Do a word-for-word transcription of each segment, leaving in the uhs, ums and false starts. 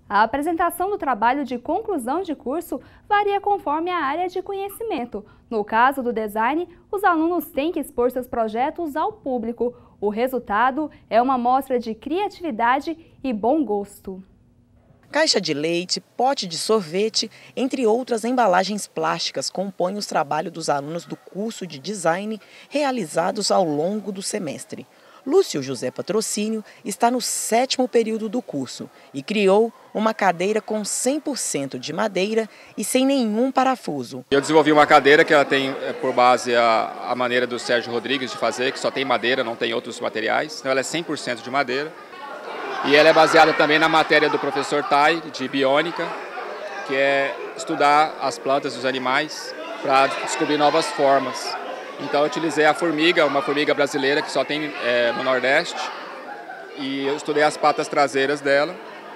A apresentação do trabalho de conclusão de curso varia conforme a área de conhecimento. No caso do design, os alunos têm que expor seus projetos ao público. O resultado é uma mostra de criatividade e bom gosto. Caixa de leite, pote de sorvete, entre outras embalagens plásticas, compõem os trabalhos dos alunos do curso de design realizados ao longo do semestre. Lúcio José Patrocínio está no sétimo período do curso e criou uma cadeira com cem por cento de madeira e sem nenhum parafuso. Eu desenvolvi uma cadeira que ela tem por base a, a maneira do Sérgio Rodrigues de fazer, que só tem madeira, não tem outros materiais. Então ela é cem por cento de madeira. E ela é baseada também na matéria do professor Tai, de biônica, que é estudar as plantas e os animais para descobrir novas formas. Então eu utilizei a formiga, uma formiga brasileira que só tem é, no Nordeste, e eu estudei as patas traseiras dela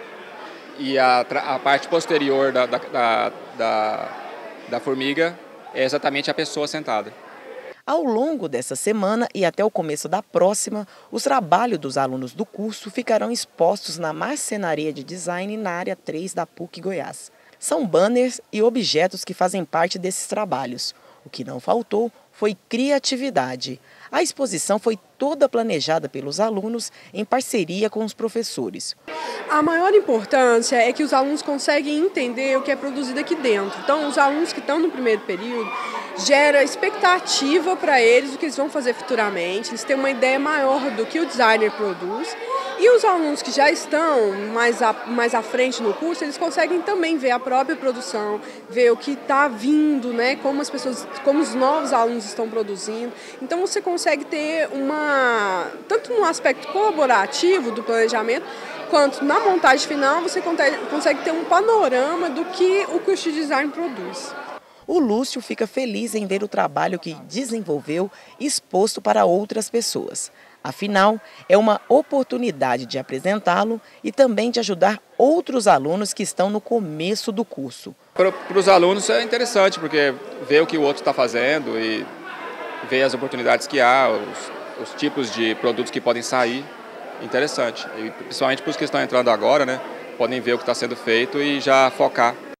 e a, a parte posterior da, da, da, da, da formiga é exatamente a pessoa sentada. Ao longo dessa semana e até o começo da próxima, os trabalhos dos alunos do curso ficarão expostos na Marcenaria de Design na área três da P U C Goiás. São banners e objetos que fazem parte desses trabalhos. O que não faltou foi criatividade. A exposição foi toda planejada pelos alunos em parceria com os professores. A maior importância é que os alunos conseguem entender o que é produzido aqui dentro. Então, os alunos que estão no primeiro período, gera expectativa para eles do que eles vão fazer futuramente, eles têm uma ideia maior do que o designer produz. E os alunos que já estão mais à, mais à frente no curso, eles conseguem também ver a própria produção, ver o que está vindo, né, como as pessoas, como os novos alunos estão produzindo. Então você consegue ter uma, tanto no aspecto colaborativo do planejamento, quanto na montagem final, você consegue ter um panorama do que o curso de design produz. O Lúcio fica feliz em ver o trabalho que desenvolveu exposto para outras pessoas. Afinal, é uma oportunidade de apresentá-lo e também de ajudar outros alunos que estão no começo do curso. Para, para os alunos é interessante, porque ver o que o outro está fazendo e ver as oportunidades que há, os, os tipos de produtos que podem sair, interessante. E principalmente para os que estão entrando agora, né, podem ver o que está sendo feito e já focar